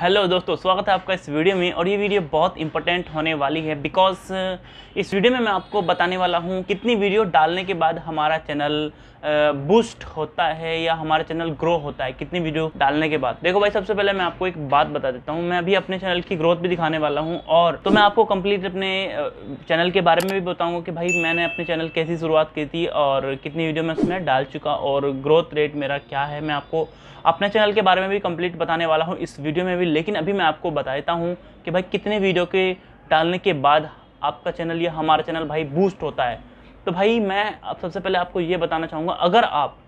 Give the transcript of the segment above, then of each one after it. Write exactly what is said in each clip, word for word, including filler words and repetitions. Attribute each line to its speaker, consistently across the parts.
Speaker 1: Hello दोस्तों, स्वागत है आपका इस वीडियो में। और ये वीडियो बहुत इंपॉर्टेंट होने वाली है बिकॉज इस वीडियो में मैं आपको बताने वाला हूँ कितनी वीडियो डालने के बाद हमारा चैनल बूस्ट होता है या हमारा चैनल ग्रो होता है, कितनी वीडियो डालने के बाद। देखो भाई, सबसे पहले मैं आपको एक बात बता देता हूँ। मैं अभी अपने चैनल की ग्रोथ भी दिखाने वाला हूँ और तो मैं आपको कंप्लीट अपने चैनल के बारे में भी बताऊँगा कि भाई मैंने अपने चैनल कैसी शुरुआत की थी और कितनी वीडियो मैं उसमें डाल चुका और ग्रोथ रेट मेरा क्या है। मैं आपको अपने चैनल के बारे में भी कंप्लीट बताने वाला हूँ इस वीडियो में भी। लेकिन अभी मैं आपको बता देता हूँ कि भाई कितने वीडियो के डालने के बाद आपका चैनल या हमारा चैनल भाई बूस्ट होता है। तो भाई मैं अब सबसे पहले आपको ये बताना चाहूँगा, अगर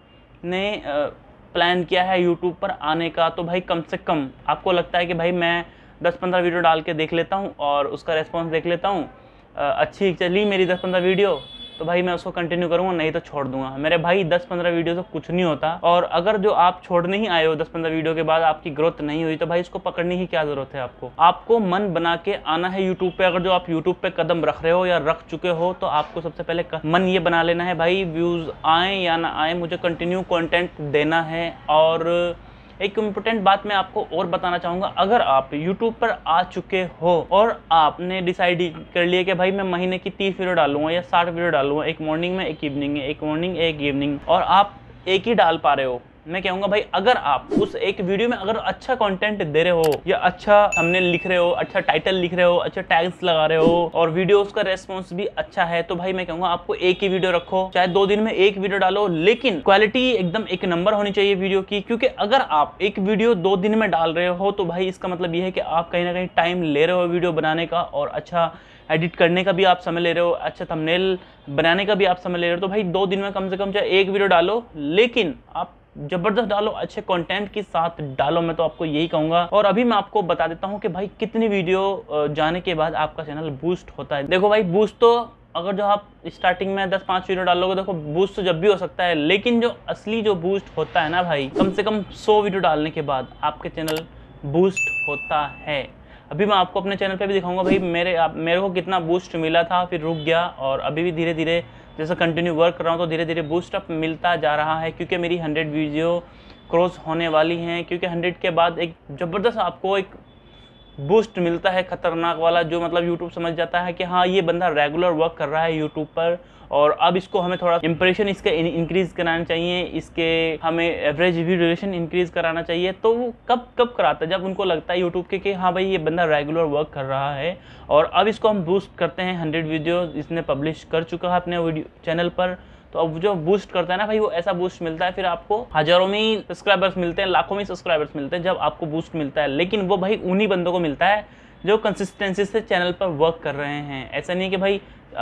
Speaker 1: आपने प्लान किया है यूट्यूब पर आने का तो भाई कम से कम आपको लगता है कि भाई मैं दस पंद्रह वीडियो डाल के देख लेता हूँ और उसका रेस्पॉन्स देख लेता हूँ, अच्छी चली मेरी दस पंद्रह वीडियो तो भाई मैं उसको कंटिन्यू करूँगा, नहीं तो छोड़ दूंगा। मेरे भाई दस पंद्रह वीडियो से कुछ नहीं होता। और अगर जो आप छोड़ने ही आए हो दस पंद्रह वीडियो के बाद आपकी ग्रोथ नहीं हुई तो भाई इसको पकड़ने की क्या ज़रूरत है। आपको आपको मन बना के आना है यूट्यूब पे। अगर जो आप यूट्यूब पे कदम रख रहे हो या रख चुके हो तो आपको सबसे पहले मन ये बना लेना है भाई, व्यूज़ आए या ना आए मुझे कंटिन्यू कॉन्टेंट देना है। और एक इम्पोर्टेंट बात मैं आपको और बताना चाहूँगा, अगर आप YouTube पर आ चुके हो और आपने डिसाइड कर लिया कि भाई मैं महीने की तीस वीडियो डालूंगा या साठ वीडियो डालूंगा, एक मॉर्निंग में एक इवनिंग में, एक मॉर्निंग एक इवनिंग, और आप एक ही डाल पा रहे हो, मैं कहूँगा भाई अगर आप उस एक वीडियो में अगर अच्छा कंटेंट दे रहे हो या अच्छा थंबनेल लिख रहे हो, अच्छा टाइटल लिख रहे हो, अच्छा टैग्स लगा रहे हो और वीडियोस का रेस्पॉन्स भी अच्छा है, तो भाई मैं कहूँगा आपको एक ही वीडियो रखो, चाहे दो दिन में एक वीडियो डालो, लेकिन क्वालिटी एकदम एक नंबर होनी चाहिए वीडियो की। क्योंकि अगर आप एक वीडियो दो दिन में डाल रहे हो तो भाई इसका मतलब ये है कि आप कहीं ना कहीं टाइम ले रहे हो वीडियो बनाने का और अच्छा एडिट करने का भी आप समय ले रहे हो, अच्छा थंबनेल बनाने का भी आप समय ले रहे हो। तो भाई दो दिन में कम से कम चाहे एक वीडियो डालो, लेकिन आप जबरदस्त डालो, अच्छे कंटेंट के साथ डालो, मैं तो आपको यही कहूंगा। और अभी मैं आपको बता देता हूं कि भाई कितनी वीडियो जाने के बाद आपका चैनल बूस्ट होता है। देखो भाई, बूस्ट तो अगर जो आप स्टार्टिंग में दस पाँच वीडियो डालोगे, देखो बूस्ट तो जब भी हो सकता है, लेकिन जो असली जो बूस्ट होता है ना भाई, कम से कम सौ वीडियो डालने के बाद आपके चैनल बूस्ट होता है। अभी मैं आपको अपने चैनल पे भी दिखाऊंगा भाई मेरे आप मेरे को कितना बूस्ट मिला था, फिर रुक गया और अभी भी धीरे धीरे जैसे कंटिन्यू वर्क कर रहा हूँ तो धीरे धीरे बूस्ट अप मिलता जा रहा है। क्योंकि मेरी हंड्रेड वीडियो क्रॉस होने वाली हैं, क्योंकि हंड्रेड के बाद एक ज़बरदस्त आपको एक बूस्ट मिलता है खतरनाक वाला, जो मतलब यूट्यूब समझ जाता है कि हाँ ये बंदा रेगुलर वर्क कर रहा है यूट्यूब पर और अब इसको हमें थोड़ा इंप्रेशन इसके इंक्रीज कराना चाहिए, इसके हमें एवरेज व्यू ड्यूरेशन इंक्रीज कराना चाहिए। तो वो कब कब कराता है, जब उनको लगता है यूट्यूब के कि हाँ भाई ये बंदा रेगुलर वर्क कर रहा है और अब इसको हम बूस्ट करते हैं। हंड्रेड वीडियो इसने पब्लिश कर चुका है अपने वीडियो चैनल पर, तो अब जो बूस्ट करता है ना भाई, वो ऐसा बूस्ट मिलता है, फिर आपको हजारों में सब्सक्राइबर्स मिलते हैं, लाखों में सब्सक्राइबर्स मिलते हैं जब आपको बूस्ट मिलता है। लेकिन वो भाई उन्हीं बंदों को मिलता है जो कंसिस्टेंसी से चैनल पर वर्क कर रहे हैं। ऐसा नहीं कि भाई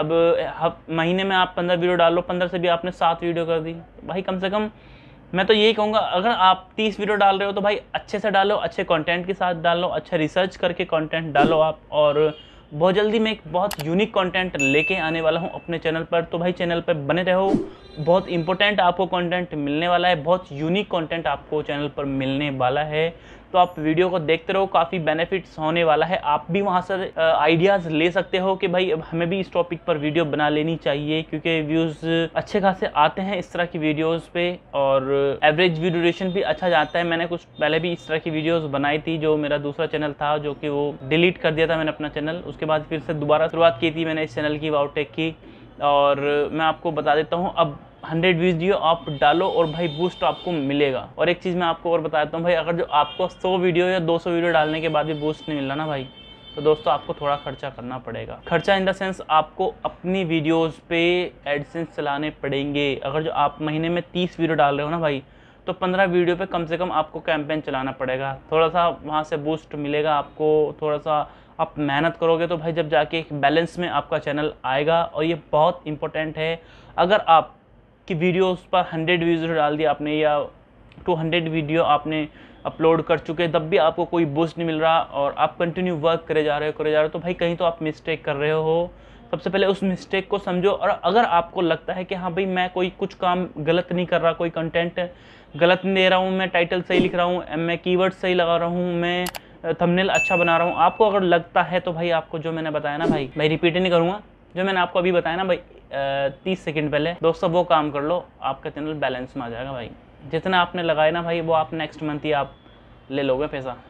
Speaker 1: अब महीने में आप पंद्रह वीडियो डालो, पंद्रह से भी आपने सात वीडियो कर दी, तो भाई कम से कम मैं तो यही कहूँगा, अगर आप तीस वीडियो डाल रहे हो तो भाई अच्छे से डालो, अच्छे कंटेंट के साथ डालो, अच्छा रिसर्च करके कंटेंट डालो आप। और बहुत जल्दी मैं एक बहुत यूनिक कंटेंट लेके आने वाला हूँ अपने चैनल पर, तो भाई चैनल पर बने रहो। बहुत इंपॉर्टेंट आपको कंटेंट मिलने वाला है, बहुत यूनिक कंटेंट आपको चैनल पर मिलने वाला है, तो आप वीडियो को देखते रहो, काफ़ी बेनिफिट्स होने वाला है। आप भी वहाँ से आइडियाज़ ले सकते हो कि भाई अब हमें भी इस टॉपिक पर वीडियो बना लेनी चाहिए, क्योंकि व्यूज़ अच्छे खासे आते हैं इस तरह की वीडियोस पे और एवरेज व्यू ड्यूरेशन भी अच्छा जाता है। मैंने कुछ पहले भी इस तरह की वीडियोस बनाई थी, जो मेरा दूसरा चैनल था जो कि वो डिलीट कर दिया था मैंने अपना चैनल, उसके बाद फिर से दोबारा शुरुआत की थी मैंने इस चैनल की, वाओटेक की। और मैं आपको बता देता हूँ, अब हंड्रेड वीडियो आप डालो और भाई बूस्ट आपको मिलेगा। और एक चीज़ मैं आपको और बता देता हूँ भाई, अगर जो आपको सौ वीडियो या दो सौ वीडियो डालने के बाद भी बूस्ट नहीं मिल रहा ना भाई, तो दोस्तों आपको थोड़ा खर्चा करना पड़ेगा। खर्चा इन द सेंस आपको अपनी वीडियोस पे एडसेंस चलाने पड़ेंगे। अगर जो आप महीने में तीस वीडियो डाल रहे हो ना भाई, तो पंद्रह वीडियो पे कम से कम आपको कैंपेन चलाना पड़ेगा, थोड़ा सा वहाँ से बूस्ट मिलेगा आपको, थोड़ा सा आप मेहनत करोगे तो भाई जब जाके एक बैलेंस में आपका चैनल आएगा। और ये बहुत इंपॉर्टेंट है, अगर आप की वीडियोस पर हंड्रेड वीडियो डाल दिया आपने या टू हंड्रेड वीडियो आपने अपलोड कर चुके, तब भी आपको कोई बूस्ट नहीं मिल रहा और आप कंटिन्यू वर्क करे जा रहे हो करे जा रहे हो तो भाई कहीं तो आप मिस्टेक कर रहे हो। सबसे पहले उस मिस्टेक को समझो। और अगर आपको लगता है कि हाँ भाई मैं कोई कुछ काम गलत नहीं कर रहा, कोई कंटेंट गलत नहीं दे रहा हूँ, मैं टाइटल सही लिख रहा हूँ, मैं कीवर्ड सही लगा रहा हूँ, मैं थंबनेल अच्छा बना रहा हूँ, आपको अगर लगता है तो भाई आपको जो मैंने बताया ना भाई, मैं रिपीट नहीं करूँगा, जो मैंने आपको अभी बताया ना भाई तीस सेकंड पहले, दोस्तों वो काम कर लो, आपका चैनल बैलेंस में आ जाएगा भाई। जितना आपने लगाया ना भाई वो आप नेक्स्ट मंथ ही आप ले लोगे पैसा।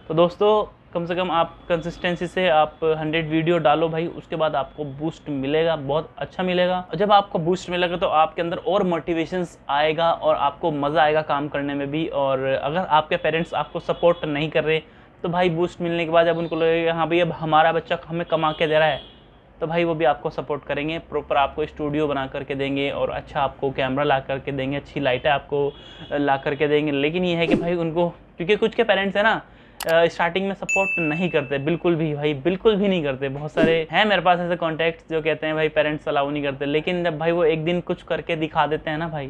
Speaker 1: तो दोस्तों कम से कम आप कंसिस्टेंसी से आप हंड्रेड वीडियो डालो भाई, उसके बाद आपको बूस्ट मिलेगा, बहुत अच्छा मिलेगा। और जब आपको बूस्ट मिलेगा तो आपके अंदर और मोटिवेशंस आएगा और आपको मज़ा आएगा काम करने में भी। और अगर आपके पेरेंट्स आपको सपोर्ट नहीं कर रहे तो भाई बूस्ट मिलने के बाद जब उनको लगेगा हाँ भाई अब हमारा बच्चा हमें कमा के दे रहा है, तो भाई वो भी आपको सपोर्ट करेंगे, प्रॉपर आपको स्टूडियो बना करके देंगे और अच्छा आपको कैमरा ला करके देंगे, अच्छी लाइटें आपको ला करके देंगे। लेकिन ये है कि भाई उनको, क्योंकि कुछ के पेरेंट्स हैं ना स्टार्टिंग में सपोर्ट नहीं करते बिल्कुल भी, भाई बिल्कुल भी नहीं करते। बहुत सारे हैं मेरे पास ऐसे कॉन्टैक्ट्स जो कहते हैं भाई पेरेंट्स अलाउ नहीं करते, लेकिन जब भाई वो एक दिन कुछ करके दिखा देते हैं ना भाई,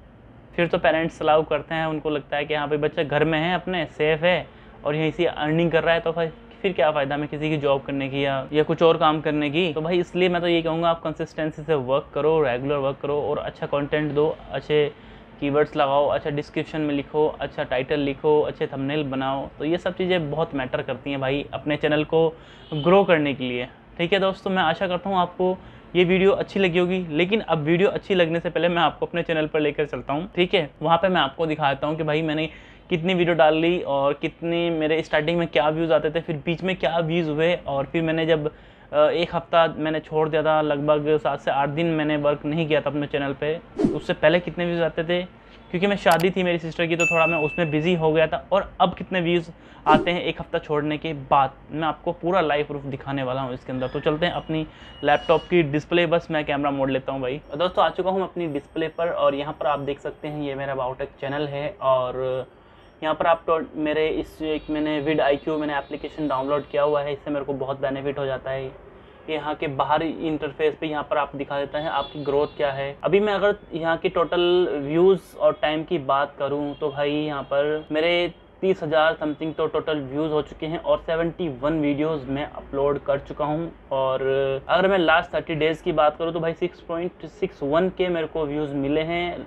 Speaker 1: फिर तो पेरेंट्स अलाउ करते हैं। उनको लगता है कि हाँ भाई बच्चा घर में है, अपने सेफ है और यहीं से अर्निंग कर रहा है, तो भाई फिर क्या फ़ायदा में किसी की जॉब करने की या या कुछ और काम करने की। तो भाई इसलिए मैं तो ये कहूँगा आप कंसिस्टेंसी से वर्क करो, रेगुलर वर्क करो और अच्छा कंटेंट दो, अच्छे कीवर्ड्स लगाओ, अच्छा डिस्क्रिप्शन में लिखो, अच्छा टाइटल लिखो, अच्छे थंबनेल बनाओ। तो ये सब चीज़ें बहुत मैटर करती हैं भाई अपने चैनल को ग्रो करने के लिए। ठीक है दोस्तों, मैं आशा करता हूँ आपको ये वीडियो अच्छी लगी होगी। लेकिन अब वीडियो अच्छी लगने से पहले मैं आपको अपने चैनल पर लेकर चलता हूँ, ठीक है। वहाँ पे मैं आपको दिखाता हूँ कि भाई मैंने कितनी वीडियो डाल ली और कितनी मेरे स्टार्टिंग में क्या व्यूज़ आते थे, फिर बीच में क्या व्यूज़ हुए, और फिर मैंने जब एक हफ़्ता मैंने छोड़ दिया था, लगभग सात से आठ दिन मैंने वर्क नहीं किया था अपने चैनल पे, उससे पहले कितने व्यूज़ आते थे, क्योंकि मैं शादी थी मेरी सिस्टर की तो थोड़ा मैं उसमें बिज़ी हो गया था, और अब कितने व्यूज़ आते हैं एक हफ़्ता छोड़ने के बाद, मैं आपको पूरा लाइव प्रूफ दिखाने वाला हूँ इसके अंदर। तो चलते हैं अपनी लैपटॉप की डिस्प्ले, बस मैं कैमरा मोड़ लेता हूँ भाई। और दोस्तों आ चुका हूँ अपनी डिस्प्ले पर, और यहाँ पर आप देख सकते हैं ये मेरा बायोटेक चैनल है। और यहाँ पर आप तो मेरे इस एक मैंने विड आई क्यू मैंने एप्लीकेशन डाउनलोड किया हुआ है, इससे मेरे को बहुत बेनिफिट हो जाता है। यहाँ के बाहरी इंटरफेस पे यहाँ पर आप दिखा देता है आपकी ग्रोथ क्या है। अभी मैं अगर यहाँ की टोटल व्यूज़ और टाइम की बात करूँ तो भाई यहाँ पर मेरे तीस हज़ार समथिंग तो टोटल व्यूज़ हो चुके हैं और इकहत्तर वीडियोस मैं अपलोड कर चुका हूँ। और अगर मैं लास्ट तीस डेज़ की बात करूँ तो भाई छह पॉइंट छह एक के मेरे को व्यूज़ मिले हैं,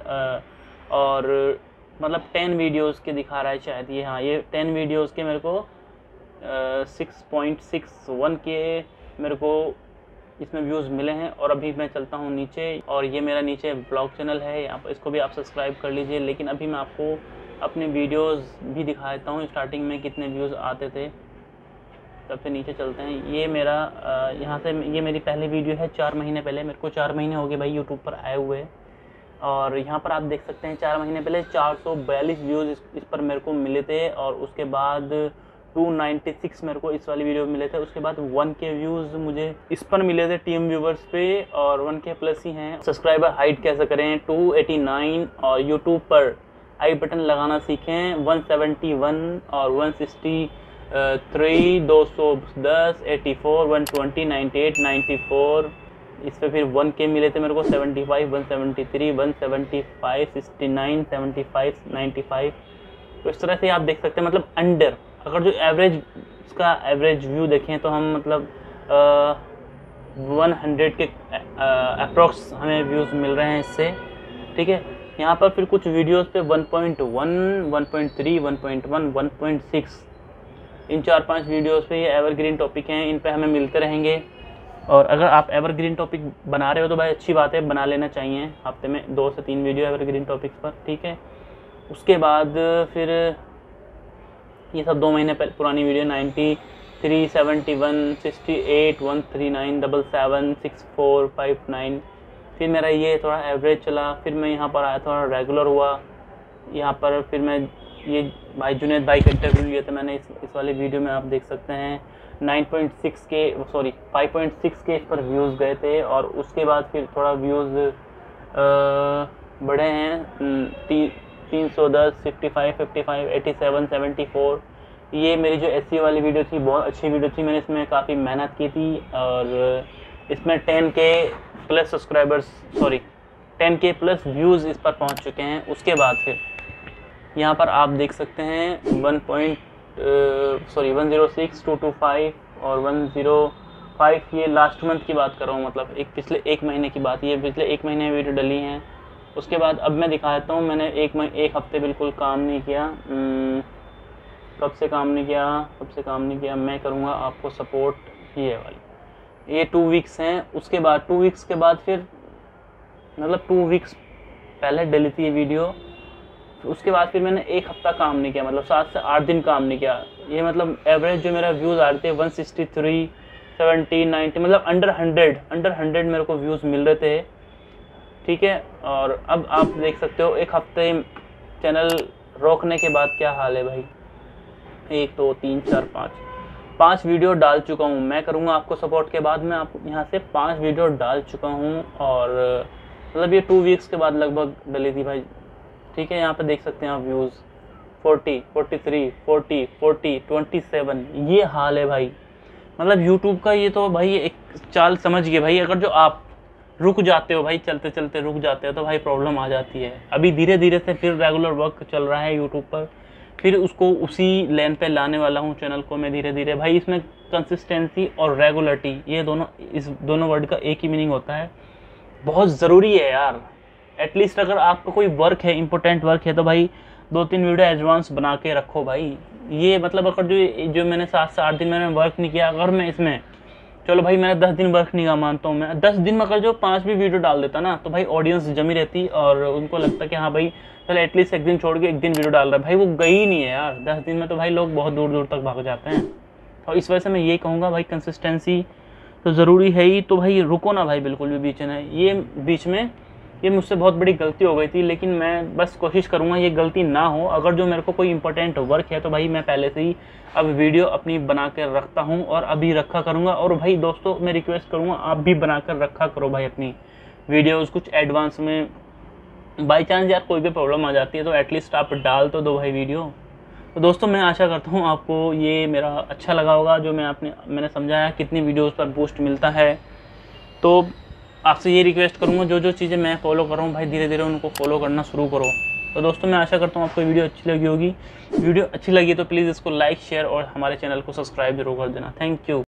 Speaker 1: और मतलब टेन वीडियोस के दिखा रहा है शायद ये, हाँ ये टेन वीडियोस के मेरे को सिक्स पॉइंट सिक्स वन के मेरे को इसमें व्यूज़ मिले हैं। और अभी मैं चलता हूँ नीचे, और ये मेरा नीचे ब्लॉग चैनल है, यहाँ पर इसको भी आप सब्सक्राइब कर लीजिए। लेकिन अभी मैं आपको अपने वीडियोस भी दिखा देता हूँ स्टार्टिंग में कितने व्यूज़ आते थे। सबसे नीचे चलते हैं, ये मेरा यहाँ से ये मेरी पहली वीडियो है चार महीने पहले, मेरे को चार महीने हो गए भाई यूट्यूब पर आए हुए। और यहाँ पर आप देख सकते हैं चार महीने पहले चार सौ बयालीस व्यूज़ इस, इस पर मेरे को मिले थे, और उसके बाद दो सौ छियानवे मेरे को इस वाली वीडियो में मिले थे। उसके बाद वन के व्यूज़ मुझे इस पर मिले थे टीम व्यूवर्स पे, और वन के प्लस ही हैं। सब्सक्राइबर हाइट कैसे करें दो सौ नवासी, और यूट्यूब पर आई बटन लगाना सीखें एक सौ इकहत्तर और एक सौ तिरसठ, दो सौ दस, चौरासी, एक सौ बीस, अट्ठानवे, चौरानवे। इस पे फिर वन के मिले थे मेरे को पचहत्तर, एक सौ तिहत्तर, एक सौ पचहत्तर, उनहत्तर, पचानवे। तो इस तरह से आप देख सकते हैं, मतलब अंडर अगर जो एवरेज इसका एवरेज व्यू देखें तो हम मतलब सौ के अप्रॉक्स हमें व्यूज़ मिल रहे हैं इससे, ठीक है। यहाँ पर फिर कुछ वीडियोस पे one point one, one point three, one point one, one point six, इन चार पांच वीडियोस पे ये एवरग्रीन टॉपिक हैं, इन पे हमें मिलते रहेंगे। और अगर आप एवरग्रीन टॉपिक बना रहे हो तो भाई अच्छी बात है, बना लेना चाहिए हफ्ते में दो से तीन वीडियो एवरग्रीन टॉपिक्स पर, ठीक है। उसके बाद फिर ये सब दो महीने पहले पुरानी video ninety three, seventy one, sixty eight, one thirty nine, double seven, six four, five nine. फिर मेरा ये थोड़ा एवरेज चला, फिर मैं यहाँ पर आया, थोड़ा रेगुलर हुआ यहाँ पर। फिर मैं ये भाई जुनैद भाई का इंटरव्यू लिया था मैंने, इस इस वाली वीडियो में आप देख सकते हैं nine point six K sorry five point six K इस पर व्यूज़ गए थे। और उसके बाद फिर थोड़ा व्यूज़ बढ़े हैं, ती, तीन सौ दस, पचपन, पचपन, सत्तासी, चौहत्तर। ये मेरी जो एससी वाली वीडियो थी बहुत अच्छी वीडियो थी, मैंने इसमें काफ़ी मेहनत की थी, और इसमें ten K plus subscribers sorry ten K plus views इस पर पहुंच चुके हैं। उसके बाद फिर यहाँ पर आप देख सकते हैं one point sorry one zero six, two two five और वन ज़ीरो फाइव। ये लास्ट मंथ की बात कर रहा हूँ, मतलब एक पिछले एक महीने की बात, ये पिछले एक महीने में वीडियो डली हैं। उसके बाद अब मैं दिखा देता हूँ, मैंने एक एक हफ्ते बिल्कुल काम नहीं किया। कब से काम नहीं किया कब से काम नहीं किया मैं करूँगा आपको सपोर्ट ये वाली, ये टू वीक्स हैं। उसके बाद टू वीक्स के बाद फिर मतलब टू वीक्स पहले डली थी ये वीडियो। उसके बाद फिर मैंने एक हफ्ता काम नहीं किया, मतलब सात से आठ दिन काम नहीं किया। ये मतलब एवरेज जो मेरा व्यूज़ आ रहे थे one sixty three, seventy, ninety, मतलब अंडर हंड्रेड अंडर हंड्रेड मेरे को व्यूज़ मिल रहे थे, ठीक है। और अब आप देख सकते हो एक हफ्ते चैनल रोकने के बाद क्या हाल है भाई। एक दो तीन चार पाँच पाँच वीडियो डाल चुका हूँ। मैं करूँगा आपको सपोर्ट के बाद मैं आप यहाँ से पाँच वीडियो डाल चुका हूँ, और मतलब ये टू वीक्स के बाद लगभग डली थी भाई, ठीक है। यहाँ पे देख सकते हैं आप views forty, forty three, forty, forty, twenty seven, ये हाल है भाई। मतलब यूट्यूब का ये तो भाई एक चाल समझ गए भाई, अगर जो आप रुक जाते हो भाई, चलते चलते रुक जाते हो तो भाई प्रॉब्लम आ जाती है। अभी धीरे धीरे से फिर रेगुलर वर्क चल रहा है यूट्यूब पर, फिर उसको उसी लेन पे लाने वाला हूँ चैनल को मैं धीरे धीरे भाई। इसमें कंसिस्टेंसी और रेगुलरिटी, ये दोनों, इस दोनों वर्ड का एक ही मीनिंग होता है, बहुत ज़रूरी है यार। एटलीस्ट अगर आपका कोई वर्क है, इंपॉर्टेंट वर्क है, तो भाई दो तीन वीडियो एडवांस बना के रखो भाई। ये मतलब अगर जो जो मैंने सात से आठ दिन मैंने वर्क नहीं किया, अगर मैं इसमें, चलो भाई मैंने दस दिन वर्क नहीं किया मानता हूँ मैं, दस दिन में अगर जो पाँच भी वीडियो डाल देता ना, तो भाई ऑडियंस जमी रहती और उनको लगता कि हाँ भाई चलो एटलीस्ट एक दिन छोड़ के एक दिन वीडियो डाल रहा है। भाई वो गई ही नहीं है यार, दस दिन में तो भाई लोग बहुत दूर दूर तक भाग जाते हैं। और इस वजह से मैं यही कहूँगा भाई, कंसिस्टेंसी तो ज़रूरी है ही, तो भाई रुको ना भाई बिल्कुल भी बीच में। ये बीच में ये मुझसे बहुत बड़ी गलती हो गई थी, लेकिन मैं बस कोशिश करूँगा ये गलती ना हो। अगर जो मेरे को कोई इंपॉर्टेंट वर्क है तो भाई मैं पहले से ही अब वीडियो अपनी बना कर रखता हूँ और अभी रखा करूँगा। और भाई दोस्तों मैं रिक्वेस्ट करूँगा आप भी बना कर रखा करो भाई अपनी वीडियोज़ कुछ एडवांस में। बाई चांस यार कोई भी प्रॉब्लम आ जाती है तो एटलीस्ट आप डाल तो दो भाई वीडियो। तो दोस्तों मैं आशा करता हूँ आपको ये मेरा अच्छा लगा होगा, जो मैं आपने मैंने समझाया कितनी वीडियोज़ पर बूस्ट मिलता है। तो आपसे ये रिक्वेस्ट करूँगा जो जो चीज़ें मैं फॉलो कर रहा हूँ भाई धीरे धीरे उनको फॉलो करना शुरू करो। तो दोस्तों मैं आशा करता हूँ आपको वीडियो अच्छी लगी होगी। वीडियो अच्छी लगी तो प्लीज़ इसको लाइक, शेयर और हमारे चैनल को सब्सक्राइब जरूर कर देना। Thank you.